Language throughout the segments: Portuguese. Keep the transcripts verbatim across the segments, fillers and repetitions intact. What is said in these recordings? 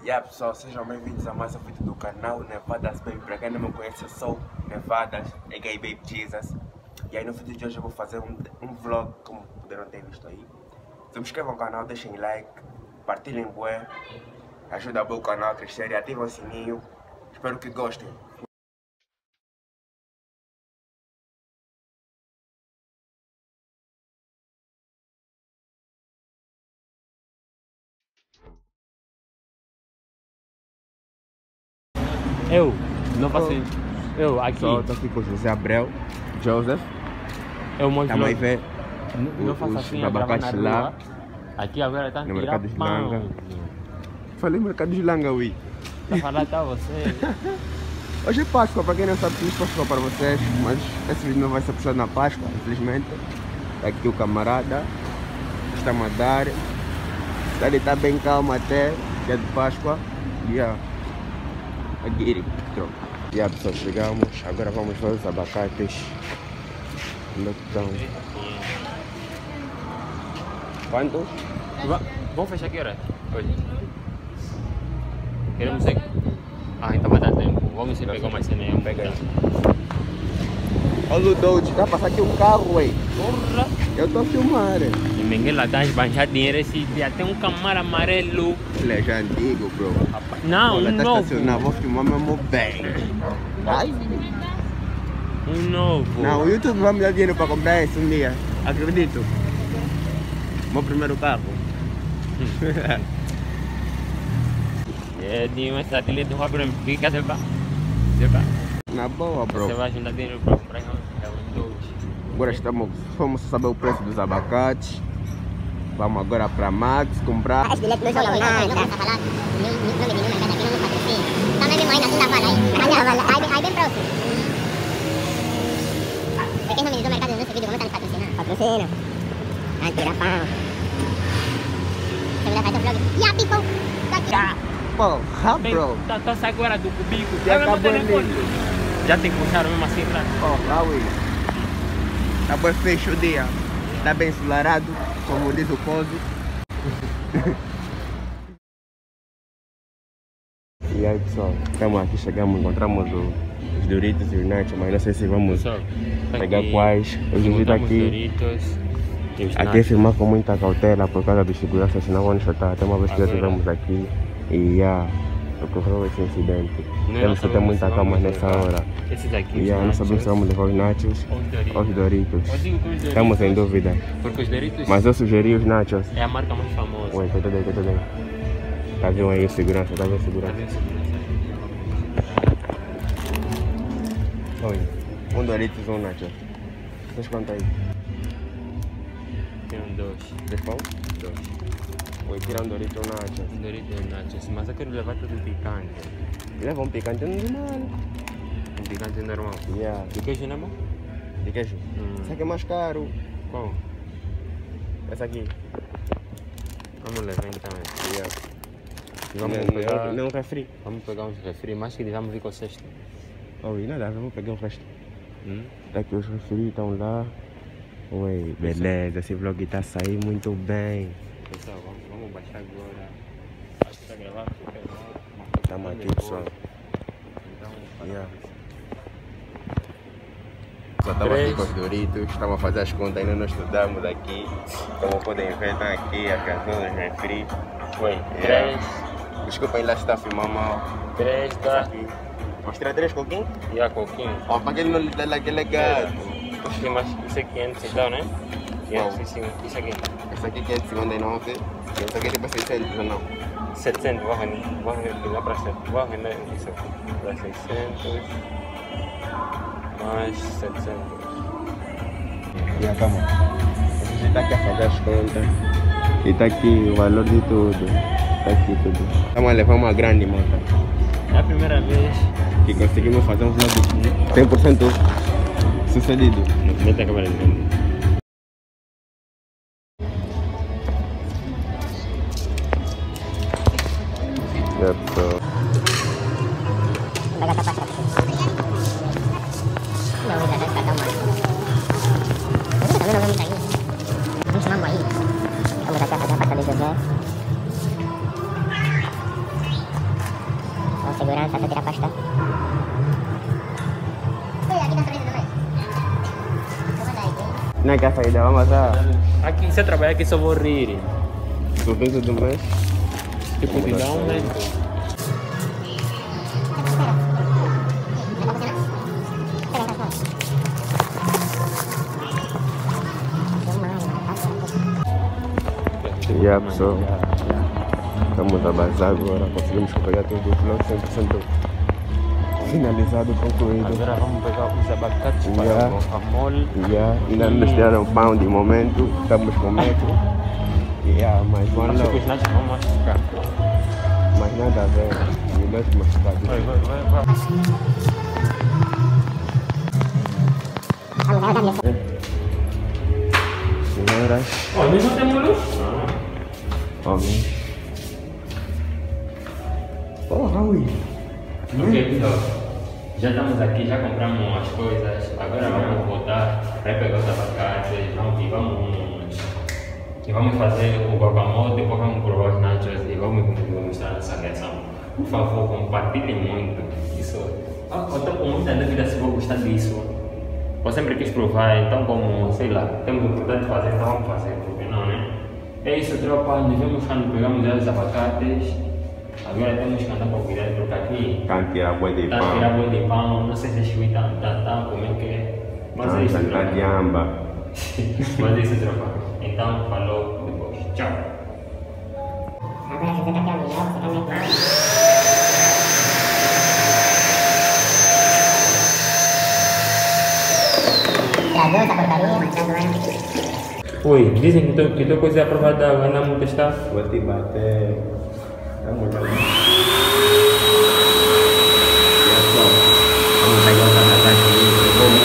E aí pessoal, sejam bem-vindos a mais um vídeo do canal Nevadas Baby. Para quem não me conhece, eu sou Nevadas, a k a. Baby Jesus. E aí no vídeo de hoje eu vou fazer um, um vlog, como puderam ter visto aí. Se inscrevam no canal, deixem like, partilhem bué, ajuda o canal a crescer e ativem o sininho. Espero que gostem. Eu, não faço isso. Eu, aqui. Só estou aqui com o José Abreu, Joseph. Eu mostro. Também vê Não, não faço os assim, eu gravo abacates na lá. rua. Aqui agora está a No tirar mercado de pão. Langa. Falei mercado de Langa, ui. Tá falando tá você. Hoje é Páscoa, para quem não sabe, feliz Páscoa para vocês. Mas esse vídeo não vai ser postado na Páscoa, infelizmente. Tá aqui o camarada, está-me a dar. Ele está bem calmo até, dia de Páscoa. E a Aguiri. E a pessoal, chegamos. Agora vamos ver os abacates. Onde é que estão? Quanto? Va- Vamos fechar que hora? Hoje. Queremos ir. Ah, então vai dar tempo. Vamos ir pegar mais cena aí. Vamos Pega aí. pegar. Olha o Doge, tá passando aqui um carro, ué. Porra! Eu estou a filmar. E ninguém lá tá esbanjando dinheiro esse dia. Tem um camaro amarelo. Ele é já antigo, bro. Não, Olha, um tá novo. estacionado, vou filmar mesmo bem. Ai. Um novo. Não, o YouTube vai me dar dinheiro para comprar esse um dia. Acredito. Meu primeiro carro. É de uma estratégia do Robert. Fica você vai. Você vai. Na boa, bro. Você vai juntar dinheiro para comprar um dois. Agora estamos, vamos saber o preço dos abacates. Vamos agora para Max comprar. As bilhetes não jogam nada, não passa falar. Nem nome de nenhum mercado aqui não patrocina. Tá mesmo aí na segunda fala aí. Aí bem próximo. Pra quem não me diz o mercado nesse vídeo, como tá nos patrocinando? Patrocina. Ah, tira pau. Você vai fazer o vlog. E a people? Tá. Porra, Bem, bro. tá, tá saindo agora do cubico. Já Pega meu acabou telefone. ali. Já tem que puxar mesmo assim pra. Porra, ui. Tá bem fecho o dia. Tá bem ensolarado, como diz o Coso. E aí pessoal, estamos aqui, chegamos, encontramos o, os Doritos e os Nachos, mas não sei se vamos Pessoal, tá pegar aqui, quais. Hoje o vídeo encontramos aqui, Doritos e os aqui é nachos. filmar com muita cautela por causa dos seguranças, senão vão nos soltar. Até uma vez que já Agora- estivemos aqui e já ocorreu esse incidente. Não, Temos que ter sabemos muita se calma vamos nessa levar hora. Esses aqui, E os já não sabemos se nachos, vamos levar os Nachos ou os Doritos. ou os Doritos. Eu digo que os Doritos, Estamos em dúvida. porque os Doritos Mas eu sugeri os Nachos. é a marca mais famosa. Ué, tá tudo aí, tá tudo aí. Tá vendo aí o segurança, tá vendo o Tá segurança? vendo segurança? Olha, um Doritos e um Nacho. Vocês quanto aí? Tem um dois. Três pão? Dois. Oi, tira um Doritos e um Nacho. Um Dorito e um nachos. Mas eu quero levar tudo picante. Leva um picante normal. Um picante normal. Yeah. De queijo não é bom? De queijo? Hum. Esse aqui é mais caro. Qual? Esse aqui. Vamos levar então. Yeah. Vamos não, pegar- não, não refri. Vamos pegar uns refri, mas que vamos vir com o cesto. Oi, nada, vamos pegar o resto. Hum? Tá aqui os refri, estão lá. Oi, beleza, esse vlog tá saindo muito bem. Pessoal, vamos, vamos baixar agora. Acho que tá gravando super mal. Tamo aqui, pessoal. Então, Yeah. Só estava aqui Três. com os Doritos, estamos a fazer as contas, ainda não estudamos aqui. Como podem ver, estão aqui a canção dos refri. foi. Yeah. Três. Desculpem lá se está a filmar mal. Três, Esse tá? aqui. Mostrar três coquinhos? E a coquinho. Ó, para aquele não lhe dá aquele gato. Acho que mais, isso é quinhentos então, né? quinhentos e cinquenta. Isso aqui. Esse aqui é quinhentos e cinquenta e nove. Esse aqui é tipo seiscentos ou não? setecentos, vou vender. Vou vender lá para setecentos. Vou vender isso aqui. Para seiscentos. Mais setecentos. E a calma. A gente está aqui a fazer as contas. E está aqui o valor de tudo. Está aqui tudo. Estamos a levar uma grande moto. É a primeira vez. Que conseguimos fazer um vlog cem por cento sucedido. Mete a câmera de vender. Yeah, so. Baga kapal. Não, ainda deve ficar mais. Eu não vou me cair. Vamos chamar aí. Vamos até fazer a pasta de José. Não é que a saída, vamos lá. Aqui, se eu trabalhar aqui, só vou rir. Tudo bem, tudo bem. Tipo, te dá um momento. Yeah, pessoal. Estamos a bazar agora, conseguimos pegar todo o vlog cem por cento finalizado, concluído. Agora vamos pegar os abacates para Yeah. o guacamole. Yeah. Ainda não nos tiraram pão de momento, estamos com metro. Yeah, mas one Acho que love. os nachos vão machucar. Mas nada a ver, o mesmo machucado. Vai, vai, vai, vai. Senhoras, Ó, nós não temos luz? homens. Porra, ui. Ok, pessoal. Já estamos aqui, já compramos as coisas. Agora vamos voltar para pegar os abacates. Vamos, e vamos, e vamos fazer o guacamole. Depois vamos provar os nachos e vamos mostrar nossa reação. Por favor, compartilhem muito. Isso. Ah, eu estou com muita dúvida se vou gostar disso. Eu sempre quis provar, então, como, sei lá, temos a oportunidade de fazer, então vamos fazer, porque não, né? É isso, tropa. Nós vamos quando pegamos já os abacates. Agora temos que andar com cuidado, porque aqui Can't tirar boi de está a pão. tirar boi de pão, não sei se as coisas estão como é que é. Mas é isso, Tanta tropa. de amba. Mas é isso, tropa. Então, falou depois. Tchau. Agora você tá aqui a mulher, você tá meio Travou essa porcaria, mas travou ela. Oi, dizem que tua, que tua coisa é aprovada, anda muito está. Vou te bater. Vamos lá. Vamos pegar os abacates e vamos.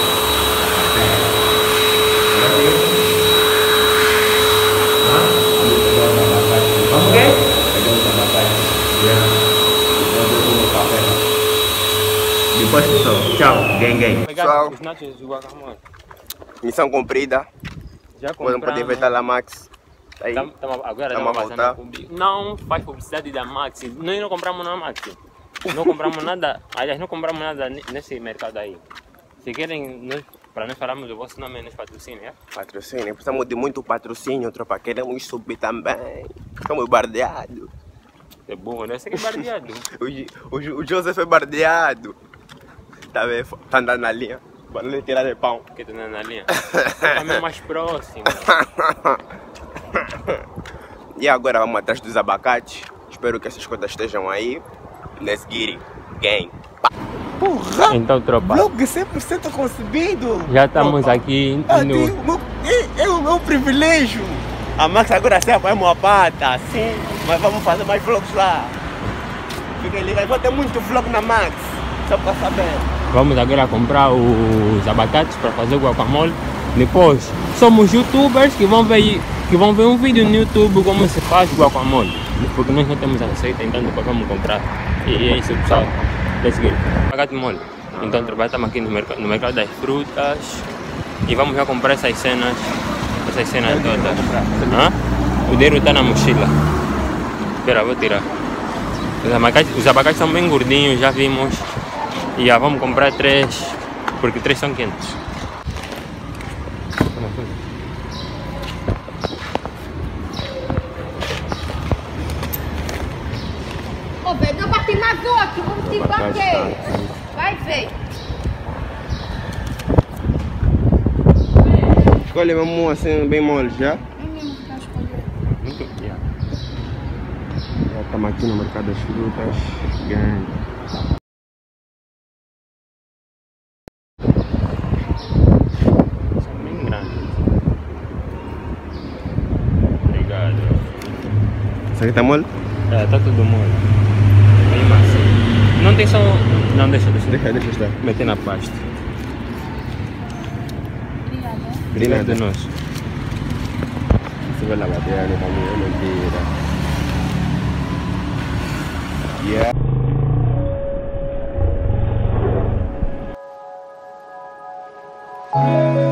Vamos o quê? Pegar os abacates. Depois eu vou no café. Depois, pessoal. Tchau. Gang, gang. Pegar Pessoal, os nachos do guacamole. missão cumprida. Já Podem compramos. poder ver da Max. Aí. Tam, tam, agora Tamo estamos a fazendo voltar. publi- Não faz publicidade da Maxi. Nós não compramos na Maxi. Não compramos nada. Aliás, não compramos nada ne- nesse mercado aí. Se querem, nós, para nós falarmos do vosso nome, nos patrocínio, é? Patrocínio. Precisamos de muito patrocínio, tropa. Queremos subir também. Estamos bardeados. É bom, né? Você que é bardeado. O, Gi- o, Gi- o Joseph foi bardeado. Tá vendo? Tá andando na linha. Bora lhe tirar de pão. Que tá na linha. Caminho mais próximo. E agora vamos atrás dos abacates. Espero que essas coisas estejam aí. Let's get it. Gang. Porra! Então, tropa, Vlog cem por cento concebido. já estamos aqui Ah, no... tem o meu- é, é o meu privilégio. A Max agora se apoia uma pata, sim. Mas vamos fazer mais vlogs lá. Fiquem ligados. Vou ter muito vlog na Max. Só para saber. Vamos agora comprar os abacates para fazer o guacamole. Depois, somos youtubers que vão ver, que vão ver um vídeo no YouTube como se faz guacamole. Porque nós não temos a receita, então depois vamos comprar. E é isso, pessoal. Let's get it. Abacate mole. Então, estamos aqui no, merc no mercado das frutas. E vamos já comprar essas cenas. Essas cenas todas. Hã? O dinheiro está na mochila. Espera, vou tirar. Os abacates, os abacates são bem gordinhos, já vimos. E já vamos comprar três, porque três são quentes. Ô, velho, deu pra te matar aqui, vamos te bater. Vai, velho. Escolhe mesmo assim, bem mole já. Muito bem. Já estamos aqui no mercado das frutas. Gang. São bem grandes. Obrigado. Isso aqui tá mole? É, tá tudo mole. Bem macio. Não tem só... Não, deixa, deixa. Deixa, deixa estar. Meter na pasta. De nada. De nós. Você vai lá bater no caminho, é mentira. Yeah. Thank you.